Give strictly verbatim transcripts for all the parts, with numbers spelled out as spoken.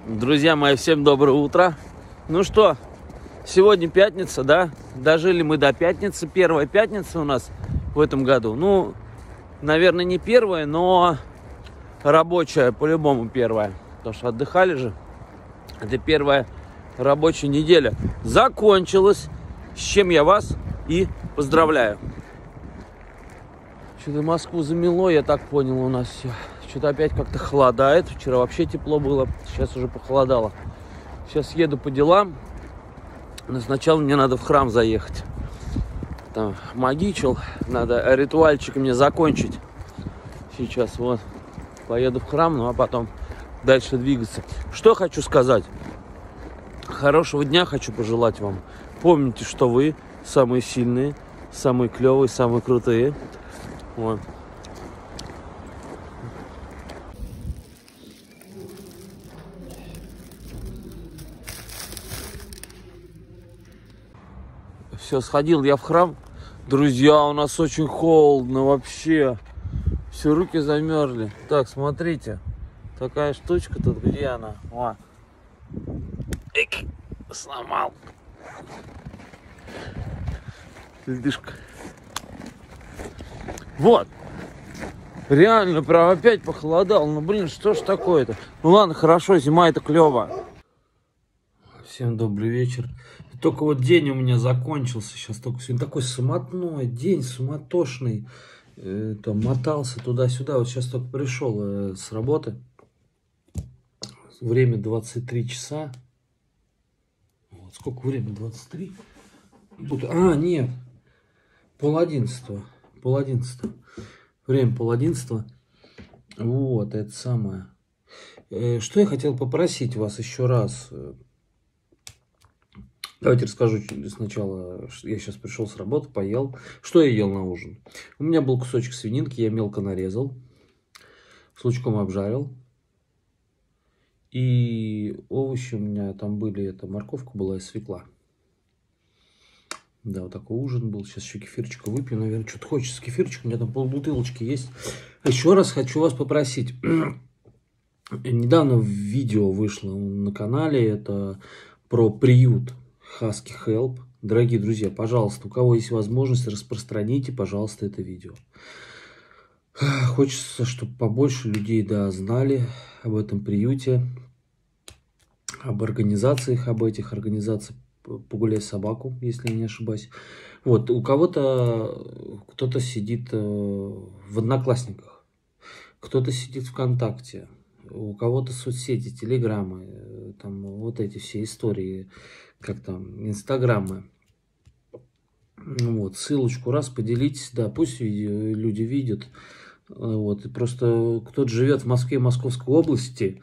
Друзья мои, всем доброе утро. Ну что, сегодня пятница, да? Дожили мы до пятницы. Первая пятница у нас в этом году. Ну, наверное, не первая, но рабочая, по-любому первая. Потому что отдыхали же. Это первая рабочая неделя. Закончилась. С чем я вас и поздравляю. Что-то Москву замело, я так понял, у нас все. Что-то опять как-то холодает. Вчера вообще тепло было, сейчас уже похолодало. Сейчас еду по делам. Но сначала мне надо в храм заехать. Там магичил. Надо ритуальчик мне закончить. Сейчас вот поеду в храм, ну а потом дальше двигаться. Что хочу сказать. Хорошего дня хочу пожелать вам. Помните, что вы самые сильные, самые клевые, самые крутые. Вот. Все, сходил я в храм. Друзья, у нас очень холодно вообще. Все руки замерзли. Так, смотрите. Такая штучка тут. Где она? О. Эк, сломал. Ледышка. Вот. Реально, прям опять похолодало. Ну, блин, что ж такое-то? Ну, ладно, хорошо, зима это клево. Всем добрый вечер. Только вот день у меня закончился. Сейчас только сегодня такой суматной день, суматошный. Э, там мотался туда-сюда. Вот сейчас только пришел э, с работы. Время двадцать три часа. Вот, сколько время? двадцать три? А, нет. Пол одиннадцатого. Пол одиннадцатого. Время пол одиннадцатого. Вот, это самое. Э, что я хотел попросить вас еще раз. Давайте расскажу сначала. Я сейчас пришел с работы, поел. Что я ел на ужин? У меня был кусочек свининки, я мелко нарезал. С лучком обжарил. И овощи у меня там были. Это морковка была и свекла. Да, вот такой ужин был. Сейчас еще кефирчика выпью. Наверное, что-то хочется кефирчика. У меня там полбутылочки есть. Еще раз хочу вас попросить. Недавно видео вышло на канале. Это про приют Husky Help. Дорогие друзья, пожалуйста, у кого есть возможность, распространите, пожалуйста, это видео. Хочется, чтобы побольше людей, да, знали об этом приюте, об организациях, об этих организациях. Погуляй собаку, если я не ошибаюсь. Вот, у кого-то, кто-то сидит в Одноклассниках, кто-то сидит ВКонтакте, у кого-то соцсети, телеграммы, там вот эти все истории, как там, инстаграмы. Вот, ссылочку раз, поделитесь, да, пусть люди видят. Вот, и просто кто-то живет в Москве, Московской области,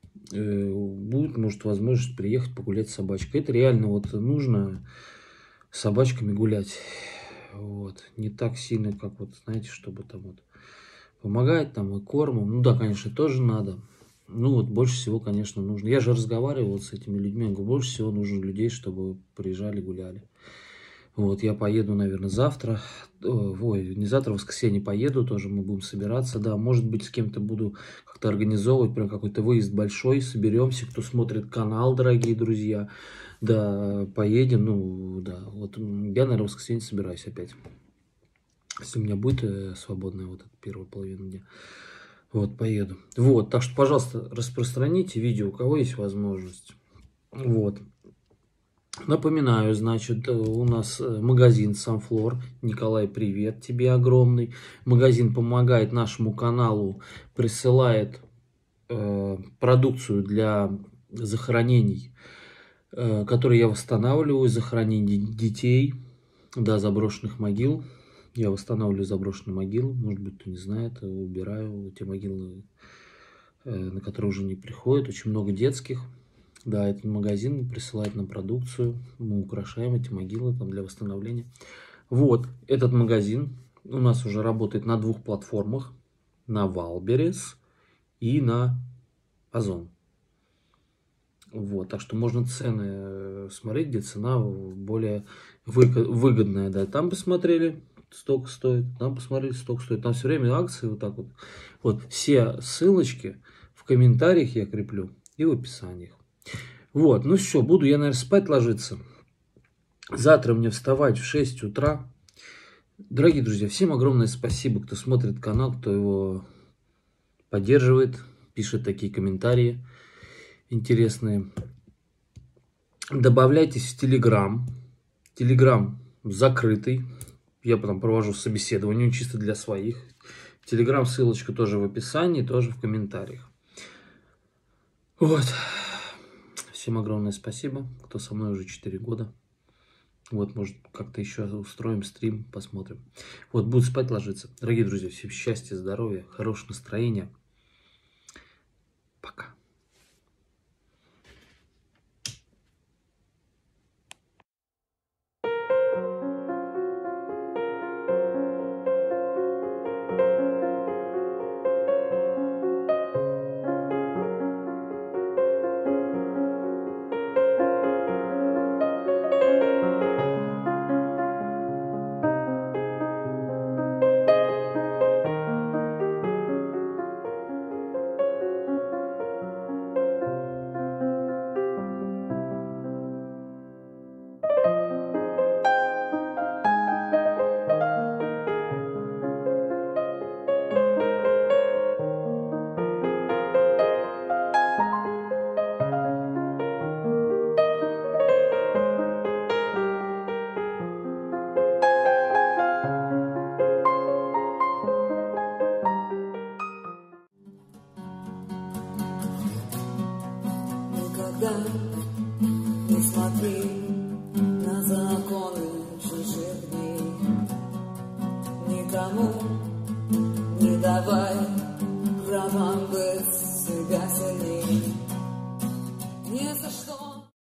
будет, может, возможность приехать погулять с собачкой. Это реально вот нужно с собачками гулять. Вот, не так сильно, как вот, знаете, чтобы там вот помогать там и кормом. Ну да, конечно, тоже надо. Ну вот больше всего, конечно, нужно. Я же разговаривал вот с этими людьми. Я говорю, больше всего нужно людей, чтобы приезжали, гуляли. Вот я поеду, наверное, завтра. Ой, не завтра, в воскресенье поеду. Тоже мы будем собираться. Да, может быть, с кем-то буду как-то организовывать. Прям какой-то выезд большой. Соберемся. Кто смотрит канал, дорогие друзья. Да, поедем. Ну, да. Вот я, наверное, в воскресенье собираюсь опять. Если у меня будет свободная вот эта первая половина дня. Вот, поеду. Вот, так что, пожалуйста, распространите видео, у кого есть возможность. Вот. Напоминаю, значит, у нас магазин Sunflor. Николай, привет тебе огромный. Магазин помогает нашему каналу, присылает э, продукцию для захоронений, э, которые я восстанавливаю, захоронений детей, да, заброшенных могил. Я восстанавливаю заброшенные могилы, может быть, кто не знает, убираю те могилы, на которые уже не приходят. Очень много детских. Да, этот магазин присылает нам продукцию, мы украшаем эти могилы там для восстановления. Вот, этот магазин у нас уже работает на двух платформах, на Wildberries и на Озон. Вот, так что можно цены смотреть, где цена более выгодная. Да, там посмотрели, столько стоит, там посмотрели, столько стоит. Там все время акции вот так вот. Вот все ссылочки в комментариях я креплю. и в описаниях. Вот, ну все, буду я, наверное, спать ложиться. Завтра мне вставать в шесть утра. Дорогие друзья, всем огромное спасибо, кто смотрит канал, кто его поддерживает, пишет такие комментарии интересные. Добавляйтесь в Телеграм. Телеграм закрытый. Я потом провожу собеседование чисто для своих. Телеграм, ссылочка тоже в описании, тоже в комментариях. Вот. Всем огромное спасибо, кто со мной уже четыре года. Вот, может, как-то еще устроим стрим, посмотрим. Вот, буду спать ложиться. Дорогие друзья, всем счастья, здоровья, хорошего настроения. Пока. Никогда не смотри на законы чужих дней, никому не давай правам быть себя сильней. Ни за что.